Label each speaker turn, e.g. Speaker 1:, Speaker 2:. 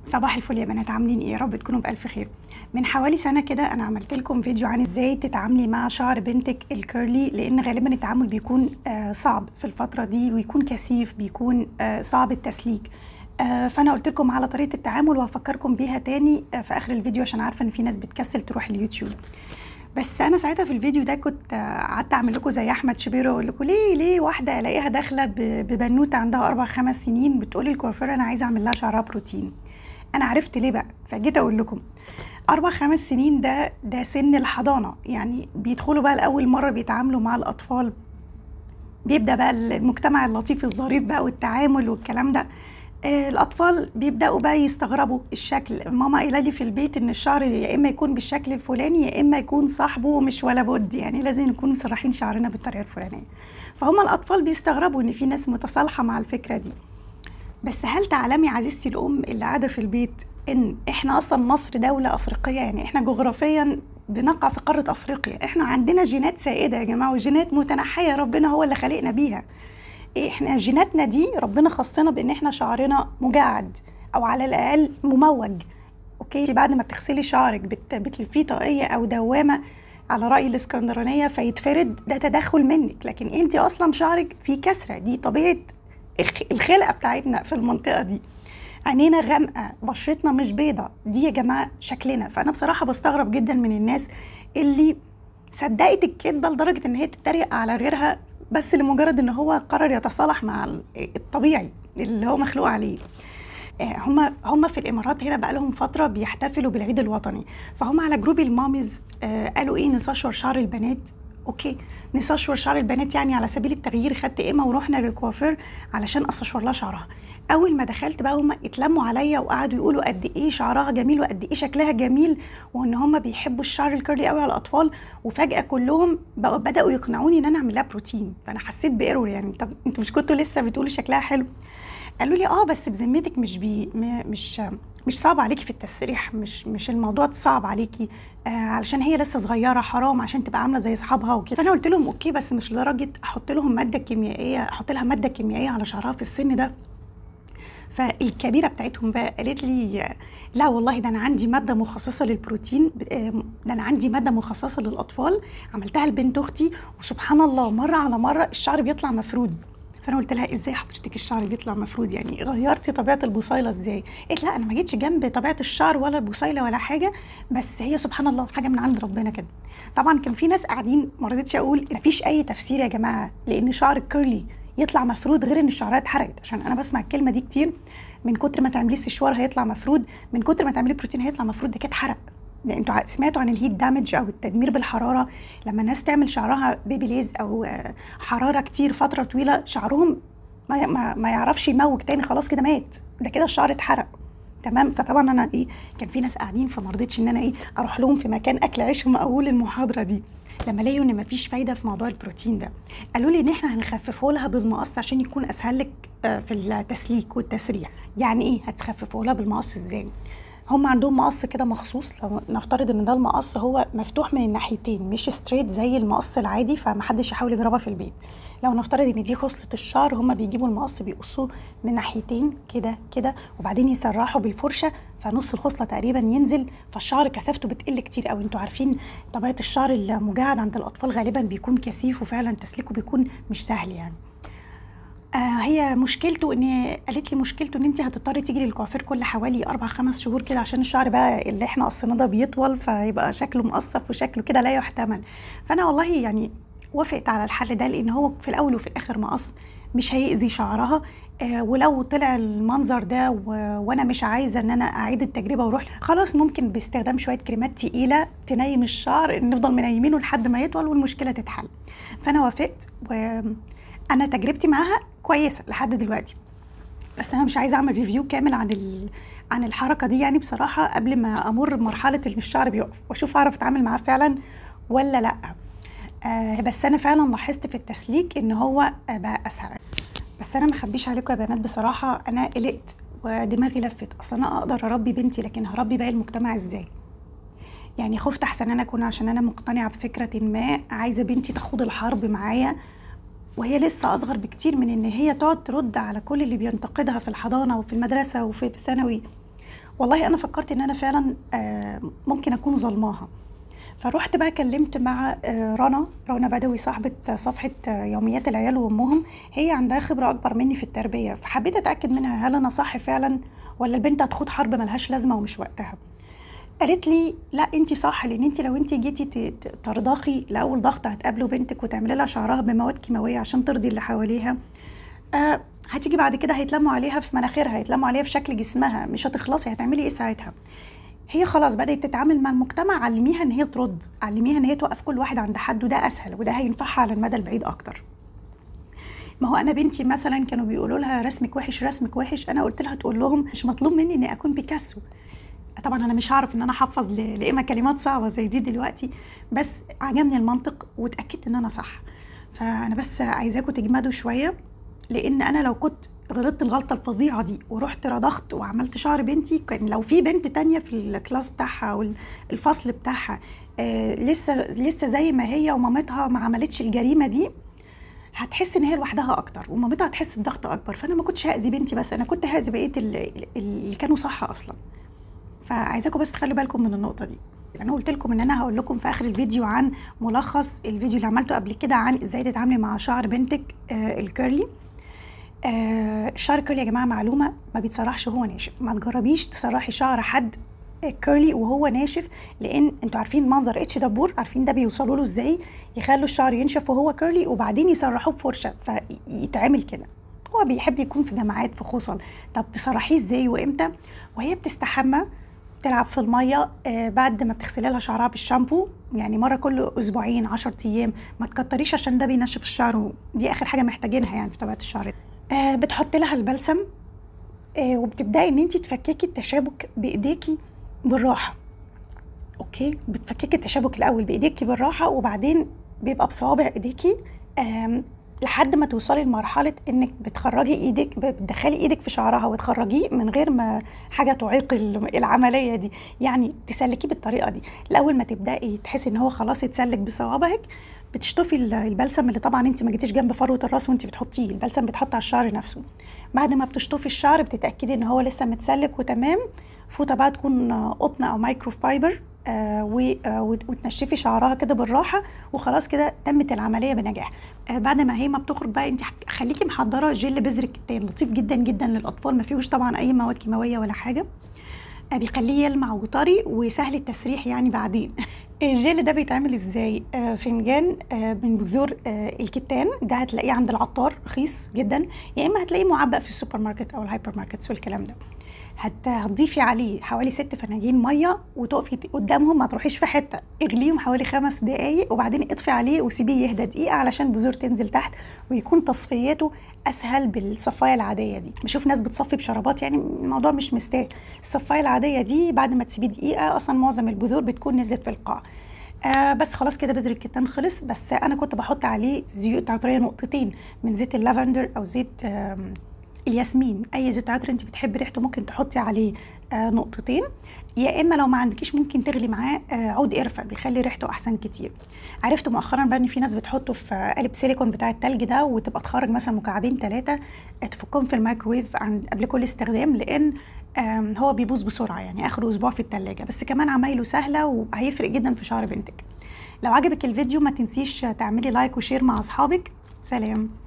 Speaker 1: صباح الفل يا بنات، عاملين ايه؟ يا رب تكونوا بألف خير. من حوالي سنة كده انا عملت لكم فيديو عن ازاي تتعاملي مع شعر بنتك الكيرلي، لان غالبا التعامل بيكون صعب في الفترة دي، ويكون كثيف، بيكون صعب التسليك. فانا قلت لكم على طريقة التعامل وهفكركم بيها تاني في اخر الفيديو، عشان عارفة ان في ناس بتكسل تروح اليوتيوب. بس انا ساعتها في الفيديو ده كنت قعدت اعمل لكم زي احمد شبيرو، واقول لكم ليه واحده الاقيها داخله ببنوته عندها 4 5 سنين بتقولي الكوافير انا عايزه اعمل لها شعرها بروتين. انا عرفت ليه بقى، فجيت اقول لكم 4 5 سنين ده سن الحضانه، يعني بيدخلوا بقى لاول مره بيتعاملوا مع الاطفال، بيبدا بقى المجتمع اللطيف الظريف بقى والتعامل والكلام ده. الاطفال بيبداوا بقى يستغربوا الشكل. ماما قايله لي في البيت ان الشعر يا اما يكون بالشكل الفلاني يا اما يكون صاحبه مش ولا بد، يعني لازم نكون مسرحين شعرنا بالطريقه الفلانيه. فهم الاطفال بيستغربوا ان في ناس متصالحه مع الفكره دي. بس هل تعلمي عزيزتي الام اللي قاعده في البيت ان احنا اصلا مصر دوله افريقيه، يعني احنا جغرافيا بنقع في قاره افريقيا، احنا عندنا جينات سائده يا جماعه، وجينات متنحيه ربنا هو اللي خلقنا بيها. احنا جيناتنا دي ربنا خصنا بان احنا شعرنا مجعد او على الاقل مموج. اوكي، بعد ما بتغسلي شعرك بتلفيه طاقيه او دوامه على راي الاسكندرانيه فيتفرد، ده تدخل منك، لكن انت اصلا شعرك فيه كسره، دي طبيعه الخلقه بتاعتنا في المنطقه دي. عينينا غامقه، بشرتنا مش بيضه، دي يا جماعه شكلنا. فانا بصراحه بستغرب جدا من الناس اللي صدقت الكذبه لدرجه ان هي تتريق على غيرها بس لمجرد ان هو قرر يتصالح مع الطبيعي اللي هو مخلوق عليه. هم في الامارات هنا بقى لهم فتره بيحتفلوا بالعيد الوطني، فهم على جروب الماميز قالوا ايه، نستشور شعر البنات. اوكي، نستشور شعر البنات، يعني على سبيل التغيير خدت ايمه ورحنا للكوافير علشان استشور لها شعرها. اول ما دخلت بقى هم اتلموا عليا وقعدوا يقولوا قد ايه شعرها جميل وقد ايه شكلها جميل، وان هم بيحبوا الشعر الكيرلي قوي على الاطفال. وفجاه كلهم بداوا يقنعوني ان انا اعمل لها بروتين. فانا حسيت بايرور، يعني طب انتوا مش كنتوا لسه بتقولوا شكلها حلو؟ قالوا لي بس بذمتك مش مش صعب عليكي في التسريح، مش الموضوع صعب عليكي، علشان هي لسه صغيره، حرام عشان تبقى عامله زي اصحابها وكده. فانا قلت لهم اوكي، بس مش لدرجه احط لهم ماده كيميائيه، احط لها ماده كيميائيه على شعرها في السن ده. فالكبيره بتاعتهم بقى قالت لي لا والله، ده انا عندي ماده مخصصه للبروتين، ده انا عندي ماده مخصصه للاطفال، عملتها لبنت اختي وسبحان الله مره على مره الشعر بيطلع مفرود. فانا قلت لها ازاي حضرتك الشعر بيطلع مفرود؟ يعني غيرتي طبيعه البصيله ازاي؟ قالت لا انا ما جيتش جنب طبيعه الشعر ولا البصيله ولا حاجه، بس هي سبحان الله حاجه من عند ربنا كده. طبعا كان في ناس قاعدين، ما رضيتش اقول مفيش اي تفسير يا جماعه لان شعر الكيرلي يطلع مفرود غير ان الشعرات اتحرقت، عشان انا بسمع الكلمه دي كتير، من كتر ما تعملي استشوار هيطلع مفرود، من كتر ما تعملي بروتين هيطلع مفرود. ده كده اتحرق. يعني انتوا سمعتوا عن الهيت دامج او التدمير بالحراره؟ لما الناس تعمل شعرها بيبي او حراره كتير فتره طويله، شعرهم ما يعرفش يموج تاني، خلاص كده مات، ده كده الشعر اتحرق. تمام. فطبعا انا كان في ناس قاعدين، فما رضيتش ان انا اروح لهم في مكان اكل عيشهم اقول المحاضره دي. لما لقيوا ان مفيش فايده في موضوع البروتين ده، قالوا لي ان احنا هنخففه لها بالمقص عشان يكون اسهل لك في التسليك والتسريح. يعني ايه هتخففه لها بالمقص ازاي؟ هم عندهم مقص كده مخصوص، لو نفترض ان ده المقص هو مفتوح من الناحيتين مش ستريت زي المقص العادي، فمحدش يحاول يجربها في البيت. لو نفترض ان دي خصلة الشعر، هم بيجيبوا المقص بيقصوه من ناحيتين كده كده، وبعدين يسرحوا بالفرشه فنص الخصله تقريبا ينزل، فالشعر كثافته بتقل كتير قوي. انتوا عارفين طبيعه الشعر المجعد عند الاطفال غالبا بيكون كثيف، وفعلا تسليكه بيكون مش سهل يعني. هي مشكلته قالت لي مشكلته ان انت هتضطري تيجي للكوافير كل حوالي 4 5 شهور كده، عشان الشعر بقى اللي احنا قصيناه ده بيطول، فيبقى شكله مقصف وشكله كده لا يحتمل. فانا والله يعني وافقت على الحل ده، لان هو في الاول وفي الاخر مقص مش هيأذي شعرها. ولو طلع المنظر ده وانا مش عايزه ان انا اعيد التجربه واروح، خلاص ممكن باستخدام شويه كريمات تقيله تنيم الشعر، نفضل منيمينه لحد ما يطول والمشكله تتحل. فانا وافقت، وانا تجربتي معاها كويسه لحد دلوقتي. بس انا مش عايزه اعمل ريفيو كامل عن الحركه دي، يعني بصراحه قبل ما امر بمرحله ان الشعر بيقف واشوف اعرف اتعامل معاه فعلا ولا لا. بس انا فعلا لاحظت في التسليك ان هو بقى اسهل. بس انا ما اخبيش عليكم يا بنات، بصراحه انا قلقت ودماغي لفت. اصل انا اقدر اربي بنتي، لكن هربي باقي المجتمع ازاي؟ يعني خفت احسن انا اكون عشان انا مقتنعه بفكره ما عايزه بنتي تخوض الحرب معايا وهي لسه اصغر بكتير من ان هي تقعد ترد على كل اللي بينتقدها في الحضانه وفي المدرسه وفي الثانوي. والله انا فكرت ان انا فعلا ممكن اكون ظلماها. فروحت بقى كلمت مع رنا بدوي صاحبة صفحة يوميات العيال وامهم. هي عندها خبرة اكبر مني في التربية، فحبيت اتأكد منها هل انا صح فعلا ولا البنت هتخوض حرب ملهاش لازمة ومش وقتها. قالت لي لا انت صح، لان انت لو انت جيتي ترضخي لاول ضغط هتقابله بنتك وتعملي لها شعرها بمواد كيماويه عشان ترضي اللي حواليها، هتيجي بعد كده هيتلموا عليها في مناخيرها، هيتلموا عليها في شكل جسمها، مش هتخلصي، هتعملي ايه ساعتها؟ هي خلاص بدأت تتعامل مع المجتمع، علميها ان هي ترد، علميها ان هي توقف كل واحد عند حد، وده اسهل وده هينفعها على المدى البعيد اكتر. ما هو انا بنتي مثلا كانوا بيقولوا لها رسمك وحش رسمك وحش، انا قلت لها تقول لهم مش مطلوب مني اني اكون بيكاسو. طبعا انا مش هعرف ان انا احفظ لإما كلمات صعبه زي دي دلوقتي، بس عجبني المنطق واتاكدت ان انا صح. فانا بس عايزاكم تجمدوا شويه، لان انا لو كنت غلطت الغلطه الفظيعه دي ورحت رضخت وعملت شعر بنتي، كان لو في بنت تانية في الكلاس بتاعها او الفصل بتاعها لسه زي ما هي ومامتها ما عملتش الجريمه دي، هتحس ان هي لوحدها اكتر ومامتها هتحس بضغط اكبر. فانا ما كنتش هاذي بنتي بس، انا كنت هاذي بقيه اللي كانوا صح اصلا. فعايزاكم بس تخلوا بالكم من النقطه دي. انا قلت لكم ان انا هقول لكم في اخر الفيديو عن ملخص الفيديو اللي عملته قبل كده عن ازاي تتعاملي مع شعر بنتك الكيرلي. الشعر الكيرلي يا جماعه معلومه ما بيتسرحش وهو ناشف، ما تجربيش تسرحي شعر حد كيرلي وهو ناشف، لان انتوا عارفين منظر اتش دبور، عارفين ده بيوصلوا له ازاي، يخلوا الشعر ينشف وهو كيرلي وبعدين يسرحوه بفرشه فيتعمل كده. هو بيحب يكون في جماعات في خصل. طب تسرحيه ازاي وامتى؟ وهي بتستحمى تلعب في الميه بعد ما بتغسلي لها شعرها بالشامبو، يعني مره كل اسبوعين 10 ايام، ما تكتريش عشان ده بينشف الشعر، ودي اخر حاجه محتاجينها يعني في طبيعه الشعر. بتحطي لها البلسم وبتبداي ان انت تفككي التشابك بايديكي بالراحه. اوكي، بتفككي التشابك الاول بايديكي بالراحه، وبعدين بيبقى بصوابع ايديكي لحد ما توصلي لمرحله انك بتخرجي ايدك، بتدخلي ايدك في شعرها وتخرجيه من غير ما حاجه تعيق العمليه دي، يعني تسلكيه بالطريقه دي. الاول ما تبداي تحسي ان هو خلاص اتسلك بصوابعك، بتشطفي البلسم اللي طبعا انت ما جيتيش جنب فروه الراس وانت بتحطيه، البلسم بيتحط على الشعر نفسه. بعد ما بتشطفي الشعر بتتاكدي ان هو لسه متسلك وتمام. فوطه بقى تكون قطن او مايكرو فايبر وتنشفي شعرها كده بالراحه، وخلاص كده تمت العمليه بنجاح. بعد ما هي ما بتخرج بقى انت خليكي محضره جل بذر الكتان، لطيف جدا جدا للاطفال، ما فيهوش طبعا اي مواد كيماويه ولا حاجه، بيخليه يلمع وطري وسهل التسريح يعني بعدين. الجل ده بيتعمل ازاي؟ فنجان من بذور الكتان، ده هتلاقيه عند العطار رخيص جدا، يا اما هتلاقيه معبأ في السوبر ماركت او الهايبر ماركتس والكلام ده. هتضيفي عليه حوالي 6 فناجين ميه وتقفي قدامهم، ما تروحيش في حته، اغليهم حوالي 5 دقايق وبعدين اطفي عليه وسيبيه يهدى دقيقه علشان البذور تنزل تحت ويكون تصفيته اسهل بالصفايه العاديه دي. بشوف ناس بتصفي بشرابات، يعني الموضوع مش مستاهل. الصفايه العاديه دي بعد ما تسيبيه دقيقه اصلا معظم البذور بتكون نزلت في القاع. بس خلاص كده بذر الكتان خلص. بس انا كنت بحط عليه زيوت عطريه نقطتين من زيت اللافندر او زيت الياسمين، اي زيت عطر انت بتحبي ريحته ممكن تحطي عليه نقطتين، يا اما لو ما عندكيش ممكن تغلي معاه عود قرفه بيخلي ريحته احسن كتير. عرفت مؤخرا بقى ان في ناس بتحطه في قالب سيليكون بتاع التلج ده، وتبقى تخرج مثلا مكعبين 3 تفكهم في الميكروويف قبل كل استخدام، لان هو بيبوظ بسرعه، يعني اخره اسبوع في التلاجة. بس كمان عمايله سهله وهيفرق جدا في شعر بنتك. لو عجبك الفيديو ما تنسيش تعملي لايك وشير مع اصحابك. سلام.